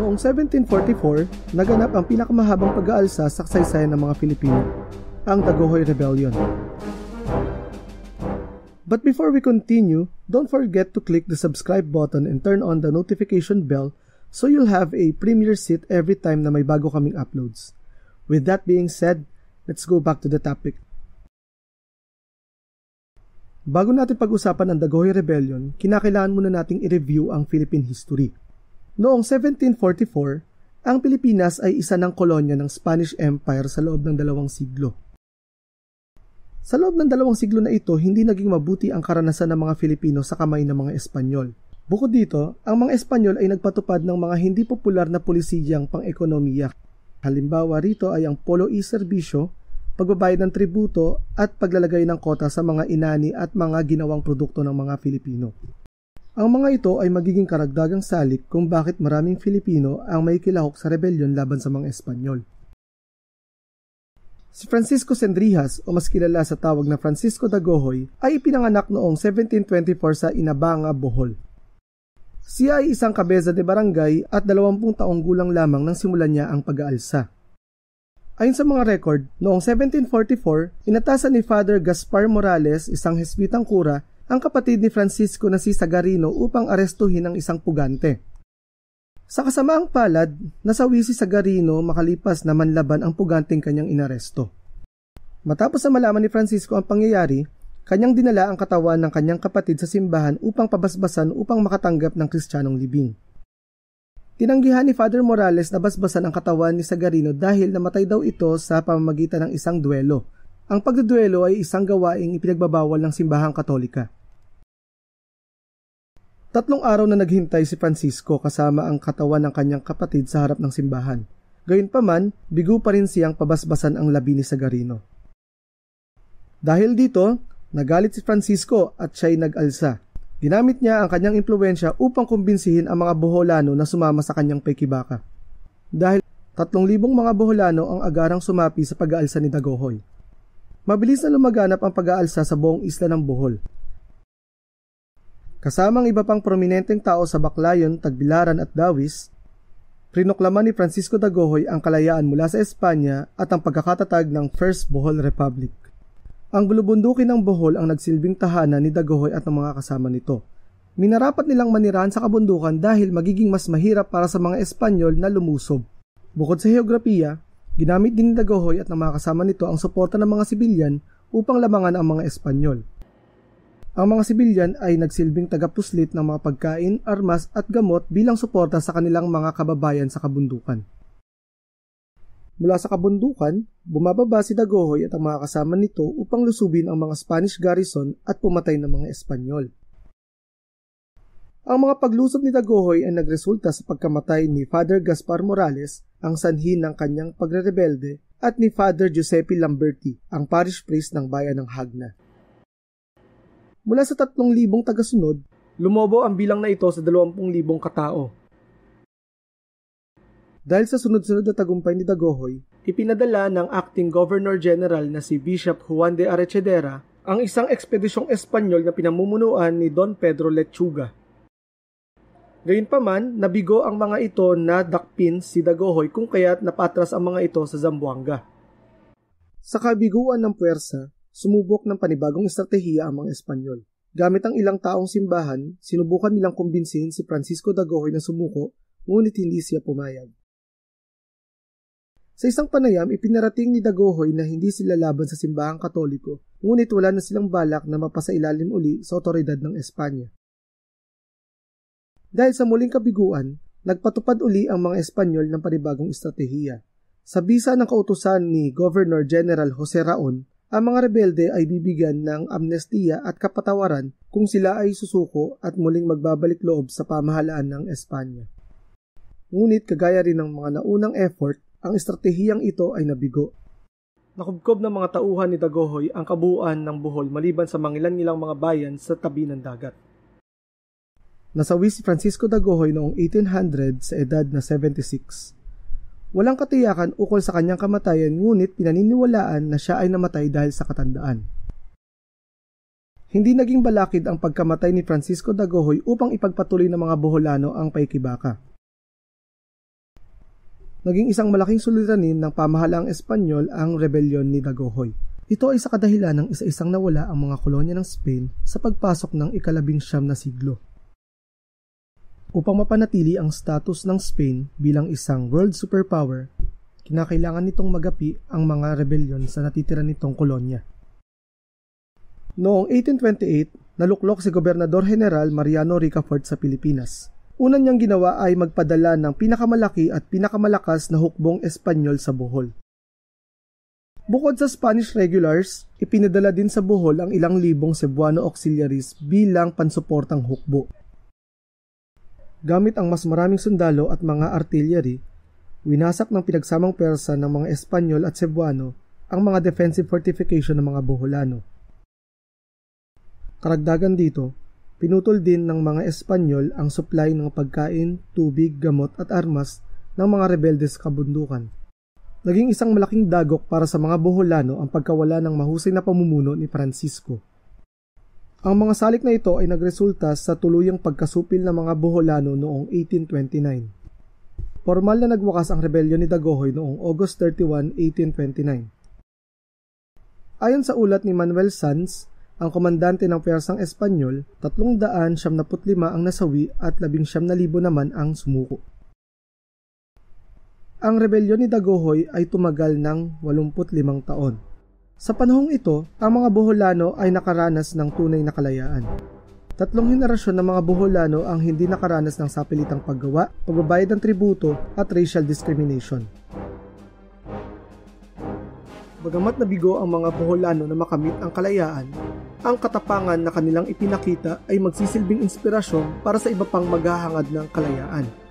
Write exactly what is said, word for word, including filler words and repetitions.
Noong seventeen forty-four, naganap ang pinakamahabang pag-aalsa sa kasaysayan ng mga Pilipino, ang Dagohoy Rebellion. But before we continue, don't forget to click the subscribe button and turn on the notification bell so you'll have a premier seat every time na may bago kaming uploads. With that being said, let's go back to the topic. Bago natin pag-usapan ang Dagohoy Rebellion, kinakailangan muna nating i-review ang Philippine history. Noong seventeen forty-four, ang Pilipinas ay isa ng kolonya ng Spanish Empire sa loob ng dalawang siglo. Sa loob ng dalawang siglo na ito, hindi naging mabuti ang karanasan ng mga Filipino sa kamay ng mga Espanyol. Bukod dito, ang mga Espanyol ay nagpatupad ng mga hindi popular na polisiyang pang-ekonomiya. Halimbawa rito ay ang polo e serbisyo, pagbabayad ng tributo at paglalagay ng kota sa mga inani at mga ginawang produkto ng mga Filipino. Ang mga ito ay magiging karagdagang salik kung bakit maraming Filipino ang may kilahok sa rebellion laban sa mga Espanyol. Si Francisco Sendrijas, o mas kilala sa tawag na Francisco Dagohoy, ay ipinanganak noong seventeen twenty-four sa Inabanga, Bohol. Siya ay isang kabeza de barangay at dalawampung taong gulang lamang nang simulan niya ang pag-aalsa. Ayon sa mga record, noong seventeen forty-four, inatasan ni Father Gaspar Morales, isang Hesbitang kura, ang kapatid ni Francisco na si Sagarino upang arestuhin ang isang pugante. Sa kasamaang palad, nasawi si Sagarino makalipas na manlaban ang puganteng kanyang inaresto. Matapos na malaman ni Francisco ang pangyayari, kanyang dinala ang katawan ng kanyang kapatid sa simbahan upang pabasbasan upang makatanggap ng Kristiyanong libing. Tinanggihan ni Father Morales na basbasan ang katawan ni Sagarino dahil namatay daw ito sa pamamagitan ng isang duelo. Ang pagduduelo ay isang gawaing ipinagbabawal ng simbahang Katolika. Tatlong araw na naghintay si Francisco kasama ang katawan ng kanyang kapatid sa harap ng simbahan. Gayunpaman, bigo pa rin siyang pabasbasan ang labi ni Sagarino. Dahil dito, nagalit si Francisco at siya'y nag-alsa. Ginamit niya ang kanyang impluwensya upang kumbinsihin ang mga Boholano na sumama sa kanyang paikibaka. Dahil tatlong libong mga Boholano ang agarang sumapi sa pag-aalsa ni Dagohoy. Mabilis na lumaganap ang pag-aalsa sa buong isla ng Bohol. Kasamang iba pang prominenteng tao sa Baclayon, Tagbilaran at Dawis, prinoklaman ni Francisco Dagohoy ang kalayaan mula sa Espanya at ang pagkakatatag ng First Bohol Republic. Ang bulubundukin ng Bohol ang nagsilbing tahanan ni Dagohoy at ng mga kasama nito. Minarapat nilang manirahan sa kabundukan dahil magiging mas mahirap para sa mga Espanyol na lumusob. Bukod sa heograpiya, ginamit din ni Dagohoy at ng mga kasama nito ang suporta ng mga sibilyan upang lamangan ang mga Espanyol. Ang mga sibilyan ay nagsilbing tagapuslit ng mga pagkain, armas at gamot bilang suporta sa kanilang mga kababayan sa kabundukan. Mula sa kabundukan, bumababa si Dagohoy at ang mga kasama nito upang lusubin ang mga Spanish garrison at pumatay ng mga Espanyol. Ang mga paglusob ni Dagohoy ay nagresulta sa pagkamatay ni Father Gaspar Morales, ang sanhi ng kanyang pagrerebelde, at ni Father Giuseppe Lamberti, ang parish priest ng bayan ng Hagna. Mula sa tatlong libong tagasunod, lumobo ang bilang na ito sa dalawampung libong katao. Dahil sa sunod-sunod na tagumpay ni Dagohoy, ipinadala ng acting Governor General na si Bishop Juan de Arechedera ang isang ekspedisyong Espanyol na pinamumunuan ni Don Pedro Lechuga. Gayunpaman, nabigo ang mga ito na dakpin si Dagohoy kung kaya't napatras ang mga ito sa Zamboanga. Sa kabiguan ng puwersa, sumubok ng panibagong estratehiya ang mga Espanyol. Gamit ang ilang taong simbahan, sinubukan nilang kumbinsihin si Francisco Dagohoy na sumuko, ngunit hindi siya pumayag. Sa isang panayam, ipinarating ni Dagohoy na hindi sila laban sa simbahang Katoliko, ngunit wala na silang balak na mapasailalim uli sa otoridad ng Espanya. Dahil sa muling kabiguan, nagpatupad uli ang mga Espanyol ng panibagong estratehiya. Sa bisa ng kautusan ni Governor General Jose Raon, ang mga rebelde ay bibigyan ng amnestiya at kapatawaran kung sila ay susuko at muling magbabalik loob sa pamahalaan ng Espanya. Ngunit kagaya rin ng mga naunang effort, ang estratehiyang ito ay nabigo. Nakubkob ng mga tauhan ni Dagohoy ang kabuuan ng Bohol maliban sa mangilan-ngilang mga bayan sa tabi ng dagat. Nasawi si Francisco Dagohoy noong eighteen hundred sa edad na seventy-six. Walang katiyakan ukol sa kanyang kamatayan ngunit pinaniniwalaan na siya ay namatay dahil sa katandaan. Hindi naging balakid ang pagkamatay ni Francisco Dagohoy upang ipagpatuloy ng mga Boholano ang paikibaka. Naging isang malaking suliranin ng pamahalaang Espanyol ang rebelyon ni Dagohoy. Ito ay sa kadahilan ng isa-isang nawala ang mga kolonya ng Spain sa pagpasok ng ikalabing siyam na siglo. Upang mapanatili ang status ng Spain bilang isang world superpower, kinakailangan nitong magapi ang mga rebelyon sa natitira nitong kolonya. Noong eighteen twenty-eight, naluklok si Gobernador General Mariano Ricafort sa Pilipinas. Una niyang ginawa ay magpadala ng pinakamalaki at pinakamalakas na hukbong Espanyol sa Bohol. Bukod sa Spanish regulars, ipinadala din sa Bohol ang ilang libong Cebuano auxiliaries bilang pansuportang hukbo. Gamit ang mas maraming sundalo at mga artillery, winasak ng pinagsamang Persa ng mga Espanyol at Cebuano ang mga defensive fortification ng mga Boholano. Karagdagan dito, pinutol din ng mga Espanyol ang supply ng pagkain, tubig, gamot at armas ng mga rebeldes kabundukan. Naging isang malaking dagok para sa mga Boholano ang pagkawala ng mahusay na pamumuno ni Francisco. Ang mga salik na ito ay nagresulta sa tuluyang pagkasupil ng mga Boholano noong eighteen twenty-nine. Formal na nagwakas ang rebelyon ni Dagohoy noong August thirty-first, eighteen twenty-nine. Ayon sa ulat ni Manuel Sanz, ang komandante ng Persang Espanyol, tatlong daan siyam na put lima ang nasawi at labing siyam na libo naman ang sumuko. Ang rebelyon ni Dagohoy ay tumagal ng walumput limang taon. Sa panahong ito, ang mga Boholano ay nakaranas ng tunay na kalayaan. Tatlong henerasyon ng mga Boholano ang hindi nakaranas ng sapilitang paggawa, pagbabayad ng tributo at racial discrimination. Bagamat nabigo ang mga Boholano na makamit ang kalayaan, ang katapangan na kanilang ipinakita ay magsisilbing inspirasyon para sa iba pang maghahangad ng kalayaan.